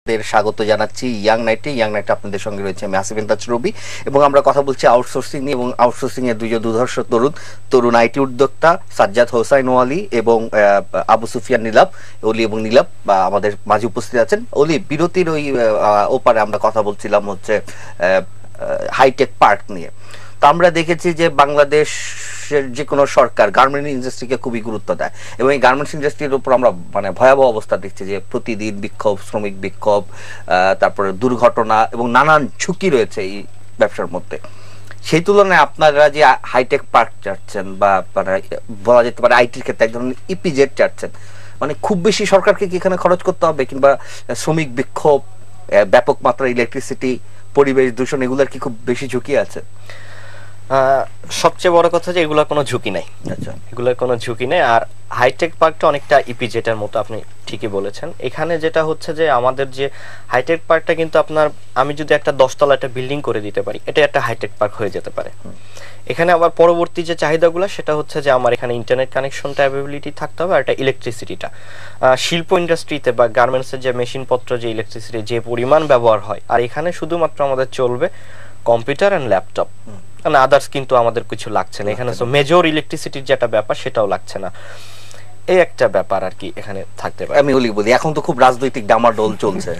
স্বাগত জানাচ্ছি ইয়াং নাইটে আপনাদের সঙ্গে রয়েছে আমি আসিফ ইমতাজ রবি এবং আমরা কথা বলছি আউটসোর্সিং নিয়ে এবং আউটসোর্সিং এর দুইজন দুর্ধর্ষ তরুণ আইটি উদ্যোক্তা সাজ্জাদ হোসাইন ওয়ালি এবং আবু সুফিয়ান অলি এবং নীলাভ আমাদের মাঝে উপস্থিত আছেন। অলি, বিরতির ওই ওপারে আমরা কথা বলছিলাম হচ্ছে হাইটেক পার্ক নিয়ে। তো আমরা দেখেছি যে বাংলাদেশের যে কোনো সরকার গার্মেন্টস ইন্ডাস্ট্রিকে খুবই গুরুত্ব দেয় এবং এই গার্মেন্টস ইন্ডাস্ট্রির উপর আমরা ভয়াবহ অবস্থা দেখছি যে প্রতিদিন বিক্ষোভ, শ্রমিক বিক্ষোভ, তারপরে দুর্ঘটনা এবং নানান ঝুঁকি রয়েছে এই ব্যবসার মধ্যে। সেই তুলনায় আপনারা যে হাইটেক পার্ক চাচ্ছেন বা বলা যেতে পারে আইটির ক্ষেত্রে এক ধরনের ইপিজেড চাচ্ছেন, খুব বেশি সরকারকে কি এখানে খরচ করতে হবে কিংবা শ্রমিক বিক্ষোভ, ব্যাপক মাত্রায় ইলেকট্রিসিটি, পরিবেশ দূষণ এগুলোর কি খুব বেশি ঝুঁকি আছে? সবচেয়ে বড় কথা যে এগুলোর কোনো ঝুঁকি নাই। আচ্ছা, এগুলোর কোনো ঝুঁকি নেই। আর হাইটেক পার্কটা অনেকটা ইপিজেটের মতো, আপনি ঠিকই বলেছেন। এখানে যেটা হচ্ছে যে আমাদের যে হাইটেক পার্কটা কিন্তু আপনার, আমি যদি একটা 10 তলা একটা বিল্ডিং করে দিতে পারি, এটা একটা হাইটেক পার্ক হয়ে যেতে পারে। এখানে আবার পরবর্তী যে চাহিদাগুলো সেটা হচ্ছে যে আমার এখানে ইন্টারনেট কানেকশনটা অ্যাভেলেবিলিটি থাকতে হবে, আর একটা ইলেকট্রিসিটিটা। শিল্প ইন্ডাস্ট্রিতে বা গার্মেন্টসের যে মেশিনপত্র, যে ইলেকট্রিসিটি যে পরিমাণ ব্যবহার হয়, আর এখানে শুধুমাত্র আমাদের চলবে কম্পিউটার অ্যান্ড ল্যাপটপ, মানে আদার্স কিন্তু আমাদের কিছু লাগছে না এখানে। তো মেজর ইলেকট্রিসিটির যেটা ব্যাপার সেটাও লাগছে না, এই একটা ব্যাপার আর কি এখানে থাকতে পারে। আমি বলি এখন তো খুব রাজনৈতিক ডামাডোল চলছে,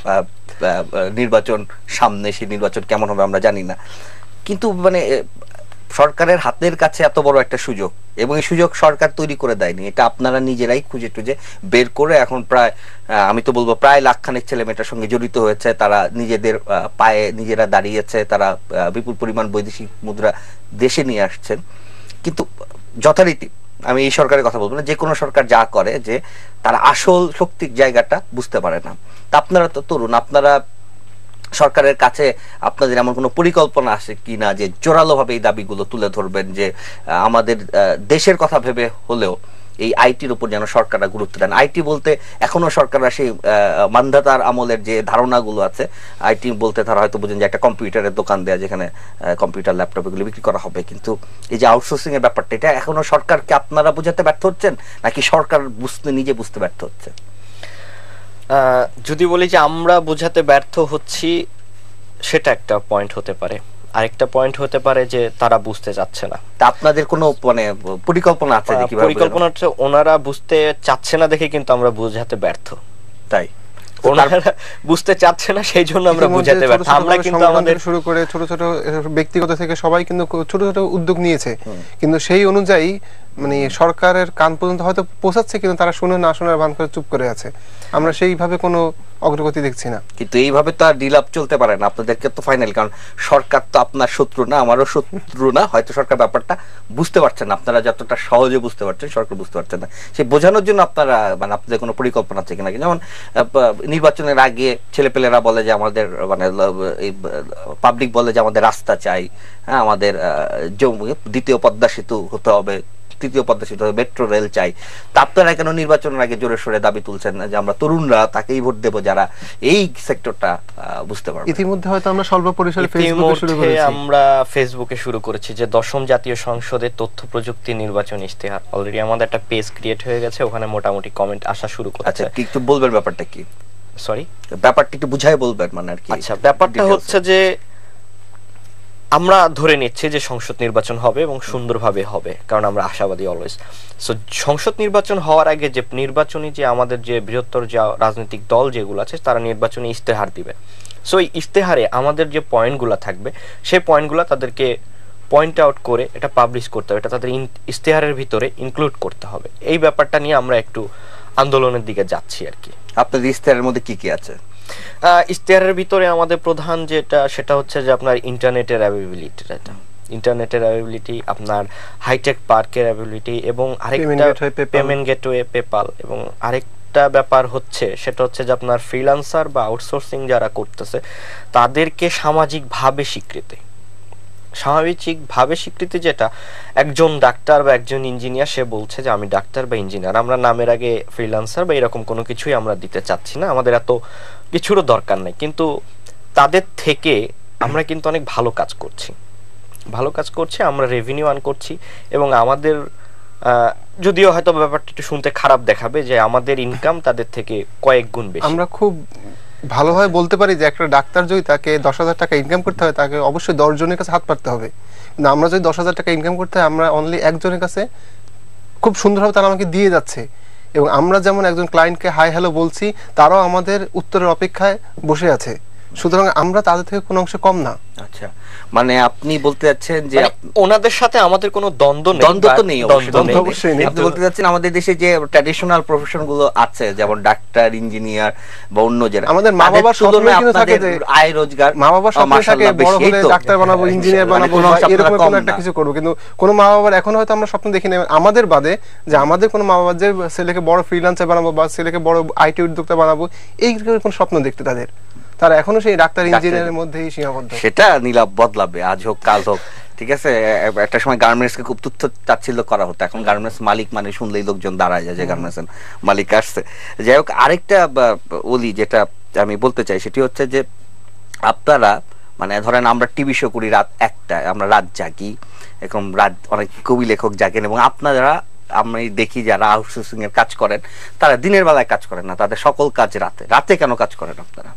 নির্বাচন সামনে, সেই নির্বাচন কেমন হবে আমরা জানি না, কিন্তু সরকারের হাতের কাছে এত বড় একটা সুযোগ এবং এই সুযোগ সরকার তৈরি করে দেয়নি, এটা আপনারা নিজেরাই খুঁজে টুজে বের করে এখন প্রায় আমি তো বলবো প্রায় লাখখানেক ছেলে মেয়েটার সঙ্গে জড়িত হয়েছে, তারা নিজেদের পায়ে নিজেরা দাঁড়িয়েছে, তারা বিপুল পরিমাণ বৈদেশিক মুদ্রা দেশে নিয়ে আসছেন। কিন্তু যথারীতি আমি এই সরকারের কথা বলবো না, যে কোনো সরকার যা করে যে তারা আসল শক্তির জায়গাটা বুঝতে পারে না। তা আপনারা তো তরুণ, আপনারা সরকারের কাছে আপনাদের এমন কোনো পরিকল্পনা আছে কিনা যে জোরালোভাবে এই দাবিগুলো তুলে ধরবেন, যে আমাদের দেশের কথা ভেবে হলেও এই আইটির উপর যেন সরকাররা গুরুত্ব দেন? আইটি বলতে এখনো সরকাররা সেই মান্ধাতার আমলের যে ধারণাগুলো আছে, আইটি বলতে তারা হয়তো বুঝেন যে একটা কম্পিউটারের দোকান দেয়া যেখানে কম্পিউটার ল্যাপটপ এগুলো বিক্রি করা হবে, কিন্তু এই যে আউটসোর্সিং এর ব্যাপারটা, এটা এখনো সরকারকে আপনারা বোঝাতে ব্যর্থ হচ্ছেন নাকি সরকার নিজে বুঝতে ব্যর্থ হচ্ছে? যদি বলি যে আমরা বোঝাতে ব্যর্থ হচ্ছি, সেটা একটা পয়েন্ট হতে পারে। আরেকটা পয়েন্ট হতে পারে যে তারা বুঝতে চাচ্ছে না। তা আপনাদের কোনো পরিকল্পনা আছে? পরিকল্পনা হচ্ছে ওনারা বুঝতে চাচ্ছে না দেখে কিন্তু আমরা বোঝাতে ব্যর্থ। তাই ওনারা বুঝতে চাচ্ছে না, সেই জন্য আমরা বোঝাতে ব্যর্থ। আমরা কিন্তু আমাদের শুরু করে ছোট ছোট ব্যক্তিগত থেকে সবাই কিন্তু ছোট ছোট উদ্যোগ নিয়েছে, কিন্তু সেই অনুযায়ী সরকারের কান পর্যন্ত হয়তো পৌঁছাচ্ছে, কিন্তু তারা শুনে না শোনার ভান করে চুপ করে আছে। আমরা সেইভাবে কোনো অগ্রগতি দেখছি না। কিন্তু এইভাবে তো আর ডিল আপ চলতে পারে না, আপনাদেরকে তো ফাইনাল, কারণ সরকার তো আপনার শত্রু না, আমারও শত্রু না। হয়তো সরকার ব্যাপারটা বুঝতে পারছেন না, আপনারা যতটা সহজে বুঝতে পারছেন সরকার বুঝতে পারছেন না। সেই বোঝানোর জন্য আপনারা আপনাদের কোনো পরিকল্পনা আছে কিনা? যেমন নির্বাচনের আগে ছেলেপেলেরা বলে যে আমাদের পাবলিক বলে যে আমাদের রাস্তা চাই, হ্যাঁ, আমাদের দ্বিতীয় পদ্মা সেতু হতে হবে, তৃতীয় পদ্মা সেতু, মেট্রো রেল চাই। তা আপনারা কেন নির্বাচনের আগে জোরে সোরে দাবি তুলছেন যে আমরা তরুণরা তাকেই ভোট দেবো যারা এই সেক্টরটা বুঝতে পারবে? ইতিমধ্যে হয়তো আমরা স্বল্প পরিসরে আমরা ফেসবুকে শুরু করেছি যে 10ম জাতীয় সংসদের তথ্য প্রযুক্তি নির্বাচন ইশতেহার। অলরেডি আমাদের একটা পেজ ক্রিয়েট হয়ে গেছে, ওখানে মোটামুটি কমেন্ট আসা শুরু করেছে। আচ্ছা, একটু বলবেন ব্যাপারটা কি? সরি, ব্যাপারটা একটু বুঝাই বলবেন আর কি? আচ্ছা, ব্যাপারটা হচ্ছে যে আমরা ধরে নিচ্ছি যে সংসদ নির্বাচন হবে এবং সুন্দরভাবে হবে, কারণ আমরা আশাবাদী অলওয়েজ। সো সংসদ নির্বাচন হওয়ার আগে যে নির্বাচনী যে আমাদের যে বৃহত্তর যে রাজনৈতিক দল যেগুলো আছে তারা নির্বাচনী ইশতেহার দিবে। সো এই ইশতেহারে আমাদের যে পয়েন্টগুলো থাকবে সেই পয়েন্টগুলো তাদেরকে পয়েন্ট আউট করে এটা পাবলিশ করতে হবে, এটা তাদের ইশতেহারের ভিতরে ইনক্লুড করতে হবে। এই ব্যাপারটা নিয়ে আমরা একটু আন্দোলনের দিকে যাচ্ছি আর কি। আপনাদের ইশতেহারের মধ্যে কি কি আছে? ইশতেহারের ভিতরে আমাদের প্রধান যেটা সেটা হচ্ছে যে আপনার ইন্টারনেটের অ্যাভেলেবিলিটি, ইন্টারনেটের অ্যাভেলেবিলিটি, আপনার হাইটেক পার্কের অ্যাভেলেবিলিটি, এবং আরেকটা পেমেন্ট গেটওয়ে পেপাল, এবং আরেকটা ব্যাপার হচ্ছে সেটা হচ্ছে যে আপনার ফ্রিল্যান্সার বা আউটসোর্সিং যারা করতেছে তাদেরকে সামাজিকভাবে স্বীকৃতি। সামাজিকভাবে স্বীকৃতি যেটা একজন ডাক্তার বা একজন ইঞ্জিনিয়ার সে বলছে যে আমি ডাক্তার বা ইঞ্জিনিয়ার, আমরা নামের আগে ফ্রিল্যান্সার বা এরকম কোনো কিছুই আমরা দিতে চাচ্ছি না, আমাদের এত কিছুরও দরকার নেই। কিন্তু তাদের থেকে আমরা কিন্তু অনেক ভালো কাজ করছি, আমরা রেভিনিউ আর্ন করছি, এবং আমাদের যদিও হয়তো ব্যাপারটা একটু শুনতে খারাপ দেখাবে যে আমাদের ইনকাম তাদের থেকে কয়েক গুণ বেশি। আমরা খুব ভালোভাবে বলতে পারি যে একটা ডাক্তার যদি তাকে 10,000 টাকা ইনকাম করতে হয় তাকে অবশ্যই 10 জনের কাছে হাত পাততে হবে, কিন্তু আমরা যদি 10,000 টাকা ইনকাম করতে হয় আমরা অনলি একজনের কাছে খুব সুন্দরভাবে তারা আমাকে দিয়ে যাচ্ছে, এবং আমরা যেমন একজন ক্লায়েন্টকে হাই হ্যালো বলছি তারাও আমাদের উত্তরের অপেক্ষায় বসে আছে, সুতরাং আমরা তাদের থেকে কোনো অংশে কম না। আচ্ছা, মানে আপনি বলতে যাচ্ছেন যে ওনাদের সাথে আমাদের কোনো দ্বন্দ্ব নেই, দ্বন্দ্ব তো নেই, অবশ্যই নেই। আপনি বলতে যাচ্ছেন আমাদের দেশে যে ট্র্যাডিশনাল প্রফেশন গুলো আছে যেমন ডাক্তার, ইঞ্জিনিয়ার বা অন্য যারা, আমাদের মা বাবার স্বপ্ন কিন্তু থাকে যে আয় রোজগার, মা বাবার স্বপ্ন থাকে বড় হলে ডাক্তার বানাবো, ইঞ্জিনিয়ার বানাবো, এরকম কোনো একটা কিছু করবো, কিন্তু কোনো মা বাবার এখন হয়তো আমরা স্বপ্ন দেখি না আমাদের বাদে, যে আমাদের কোনো মা বাবার যে ছেলেকে বড় ফ্রিল্যান্সার বানাবো বা ছেলেকে বড় আইটি উদ্যোক্তা বানাবো, এই কোনো স্বপ্ন দেখতে তারা এখনো সেই ডাক্তার ইঞ্জিনিয়ারের মধ্যেই সীমাবদ্ধ। সেটা নীলাভ বদলাবে, আজ হোক কাল হোক, ঠিক আছে। একটা সময় গার্মেন্টস কে খুব তুচ্ছ তাচ্ছিল্য করা হতো, এখন গার্মেন্টস মালিক মানে শুনলেই লোকজন দাঁড়ায় যায় যে গার্মেন্টস মালিক আসছে। যাই হোক, আরেকটা ওলি যেটা আমি বলতে চাই সেটি হচ্ছে যে আপনারা মানে ধরেন আমরা টিভি শো করি রাত 1টায়, আমরা রাত জাগি, এরকম রাত অনেক কবি লেখক জাগেন, এবং আপনারা আমি দেখি যারা আউটসোর্সিং এর কাজ করেন তারা দিনের বেলায় কাজ করেন না, তাদের সকল কাজ রাতে। রাতে কেন কাজ করেন আপনারা?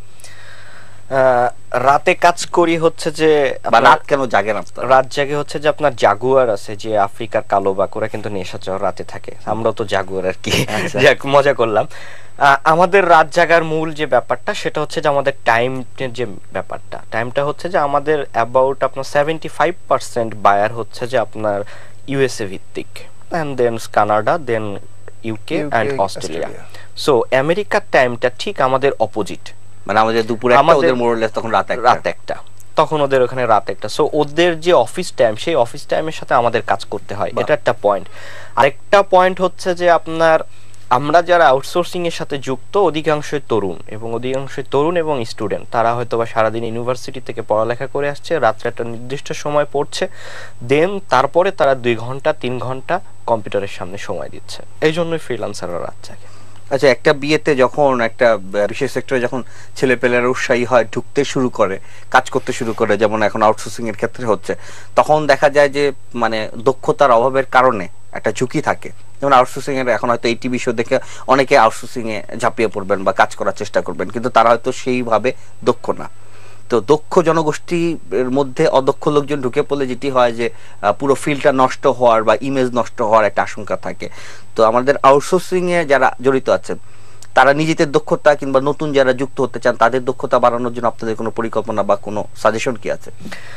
রাতে কাজ করি হচ্ছে যে রাত কেন জাগেন আপনারা? রাত জাগে হচ্ছে যে আপনার জাগুয়ার আছে যে আফ্রিকার কালো বাঘ, ওরা কিন্তু নেশাচর রাতে থাকে, আমরাও তো জাগুয়ার আর কি, যাক মজা করলাম। আমাদের রাত জাগার মূল যে ব্যাপারটা সেটা হচ্ছে যে আমাদের টাইমের যে ব্যাপারটা, টাইমটা হচ্ছে যে আমাদের অ্যাবাউট আপনার 75% বায়ার হচ্ছে যে আপনার ইউএসএ ভিত্তিক, and then Canada, then UK and Australia. So আমেরিকার টাইমটা ঠিক আমাদের অপোজিট, মানে আমাদের দুপুরে একটা, ওদের মোরলেস তখন রাত একটা, তখন ওদের ওখানে রাত একটা। সো ওদের যে অফিস টাইম, সেই অফিস টাইমের সাথে আমাদের কাজ করতে হয়, এটা একটা পয়েন্ট। আরেকটা পয়েন্ট হচ্ছে যে আপনার আমরা যারা আউটসোর্সিং এর সাথে যুক্ত অধিকাংশই তরুণ এবং স্টুডেন্ট, তারা হয়তো বা সারাদিন ইউনিভার্সিটি থেকে পড়ালেখা করে আসছে, রাত্রে একটা নির্দিষ্ট সময় পড়ছে, দেন তারপরে তারা 2 ঘন্টা 3 ঘন্টা কম্পিউটারের সামনে সময় দিচ্ছে, এই জন্যই ফ্রিল্যান্সাররা রাত জাগে। আচ্ছা, একটা বিয়েতে যখন একটা বিশেষ সেক্টরে যখন ছেলে পেলেরা উৎসাহী হয়, ঢুকতে শুরু করে, কাজ করতে শুরু করে, যেমন এখন আউটসোর্সিং এর ক্ষেত্রে হচ্ছে, তখন দেখা যায় যে মানে দক্ষতার অভাবের কারণে একটা ঝুঁকি থাকে। যেমন আউটসোর্সিং এর এখন হয়তো এই টিভি শো দেখে অনেকে আউটসোর্সিং এ ঝাঁপিয়ে পড়বেন বা কাজ করার চেষ্টা করবেন, কিন্তু তারা হয়তো সেইভাবে দক্ষ না। তো দক্ষ জনগোষ্ঠীর মধ্যে অদক্ষ লোকজন ঢুকে পড়লে যেটি হয় যে পুরো ফিল্ডটা নষ্ট হওয়ার বা ইমেজ নষ্ট হওয়ার একটা আশঙ্কা থাকে। তো আমাদের আউটসোর্সিং এ যারা জড়িত আছেন তারা নিজেদের দক্ষতা কিংবা নতুন যারা যুক্ত হতে চান তাদের দক্ষতা বাড়ানোর জন্য আপনাদের কোনো পরিকল্পনা বা কোনো সাজেশন কি আছে?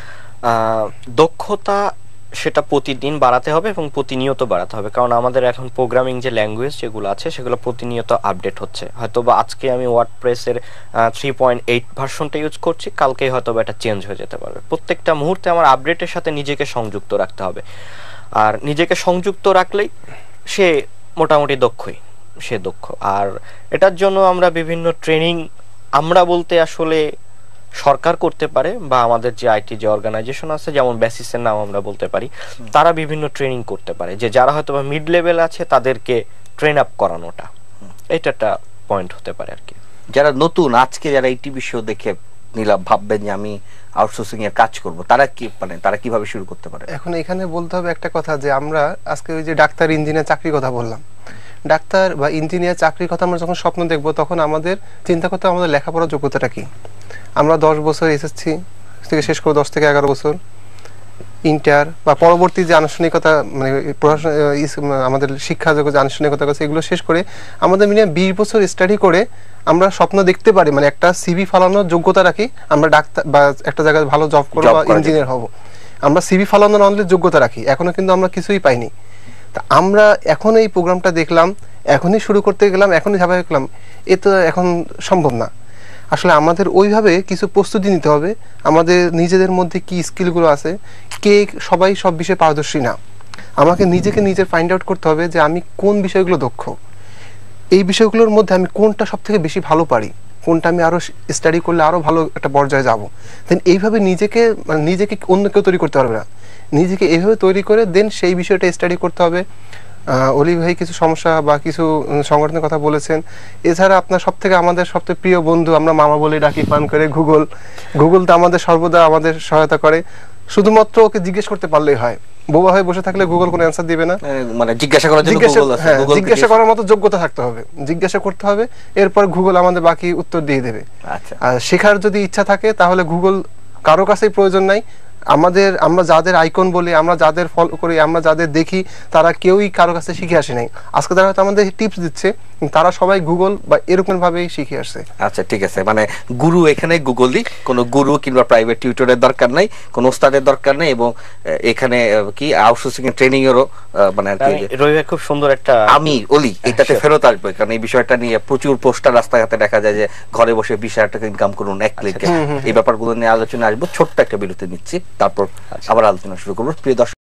দক্ষতা সেটা প্রতিদিন বাড়াতে হবে এবং প্রতিনিয়ত বাড়াতে হবে, কারণ আমাদের এখন প্রোগ্রামিং যে ল্যাঙ্গুয়েজ যেগুলো আছে সেগুলো প্রতিনিয়ত আপডেট হচ্ছে। হয়তো বা আজকে আমি ওয়ার্ডপ্রেসের 3.8 ভার্সনটা ইউজ করছি, কালকেই হয়তো বা এটা চেঞ্জ হয়ে যেতে পারবে। প্রত্যেকটা মুহূর্তে আমার আপডেটের সাথে নিজেকে সংযুক্ত রাখতে হবে, আর নিজেকে সংযুক্ত রাখলেই সে মোটামুটি সে দক্ষ। আর এটার জন্য আমরা বিভিন্ন ট্রেনিং, আমরা বলতে আসলে সরকার করতে পারে বা আমাদের যে আইটি যে অর্গানাইজেশন আছে যেমন বেসিসের নাম আমরা বলতে পারি, তারা বিভিন্ন ট্রেনিং করতে পারে, যে যারা হয়তো বা মিড লেভেল আছে তাদেরকে ট্রেন আপ করানোটা, এটা একটা পয়েন্ট হতে পারে আর কি। যারা নতুন আজকে যারা এই টিভি শো দেখে নীলাভ ভাববেন যে আমি আউটসোর্সিং এর কাজ করব, তারা কি মানে তারা কিভাবে শুরু করতে পারে? এখন এখানে বলতে হবে একটা কথা, যে আমরা আজকে ওই যে ডাক্তার ইঞ্জিনিয়ার চাকরির কথা বললাম, ডাক্তার বা ইঞ্জিনিয়ার চাকরির কথা আমরা যখন স্বপ্ন দেখব তখন আমাদের চিন্তা করতে হবে আমাদের লেখাপড়ার যোগ্যতাটা কি। আমরা 10 বছর এসএসসি থেকে শেষ করে 10 থেকে 11 বছর ইন্টার বা পরবর্তী যে আনুষ্ঠানিকতা মানে আমাদের শিক্ষা জগতে আনুষ্ঠানিকতা আছে এগুলো শেষ করে আমাদের মিনিমাম 20 বছর স্টাডি করে আমরা স্বপ্ন দেখতে পারি, মানে একটা সিভি ফালানোর যোগ্যতা রাখি, আমরা ডাক্তার বা একটা জায়গায় ভালো জব করবো বা ইঞ্জিনিয়ার হব, আমরা সিভি ফালানোর অনলি যোগ্যতা রাখি, এখনো কিন্তু আমরা কিছুই পাইনি। তা আমরা এখন এই প্রোগ্রামটা দেখলাম, এখনই শুরু করতে গেলাম, এখনই ঝাঁপাই গেলাম, এ তো এখন সম্ভব না। আসলে আমাদের ওইভাবে কিছু প্রস্তুতি নিতে হবে, আমাদের নিজেদের মধ্যে কি স্কিলগুলো আছে, সবাই সব বিষয়ে পারদর্শী না, আমাকে নিজের ফাইন্ড আউট করতে হবে যে আমি কোন বিষয়গুলো দক্ষ, এই বিষয়গুলোর মধ্যে আমি কোনটা সব থেকে বেশি ভালো পারি, কোনটা আমি আরো স্টাডি করলে আরো ভালো একটা পর্যায়ে যাব। দেন এইভাবে নিজেকে অন্য কেউ তৈরি করতে পারবে না, নিজেকে এইভাবে তৈরি করে দেন সেই বিষয়টা স্টাডি করতে হবে। অলি ভাই কিছু সমস্যা বা কিছু সংগঠনের কথা বলেছেন, এছাড়া আপনার আমাদের সবথেকে প্রিয় বন্ধু, আমরা মামা বলে ডাকি পান করে, গুগল তো আমাদের সর্বদা আমাদের সহায়তা করে, শুধুমাত্র ওকে জিজ্ঞেস করতে পারলেই হয়। বোবা হয়ে বসে থাকলে গুগল কোনো অ্যান্সার দিবে না। মানে জিজ্ঞাসা করার জন্য গুগল আছে, গুগল জিজ্ঞাসা করার মতো যোগ্যতা থাকতে হবে, জিজ্ঞাসা করতে হবে, এরপর গুগল আমাদের বাকি উত্তর দিয়ে দেবে। আচ্ছা, আর শেখার যদি ইচ্ছা থাকে তাহলে গুগল কারো কাছেই প্রয়োজন নাই। আমরা যাদের আইকন বলি, আমরা যাদের ফলো করি, আমরা যাদের দেখি, তারা কেউই কারো কাছে শিখে আসে নাই। আজকে তারা হয়তো আমাদের টিপস দিচ্ছে, তারা সবাই গুগল বা এরকম ভাবেই শিখে আসছে। আচ্ছা ঠিক আছে, মানে গুরু এখানে গুগলই, কোনো গুরু কিংবা প্রাইভেট টিউটরের দরকার নাই, কোনো ওস্তাদের দরকার নেই, এবং এখানে কি আউটসোর্সিং এর ট্রেনিং এরও মানে আর কি রবি ভাই খুব সুন্দর একটা, আমি বলি এটাতে ফেরত আসবে, কারণ এই বিষয়টা নিয়ে প্রচুর পোস্টার রাস্তাঘাটে দেখা যায় যে ঘরে বসে 20,000 টাকা ইনকাম করুন এক ক্লিকে। এই ব্যাপারগুলো নিয়ে আলোচনা আসবো। ছোট্ট একটা বিরতি নিচ্ছি, তারপর আবার আলোচনা শুরু করবো। প্রিয় দর্শক,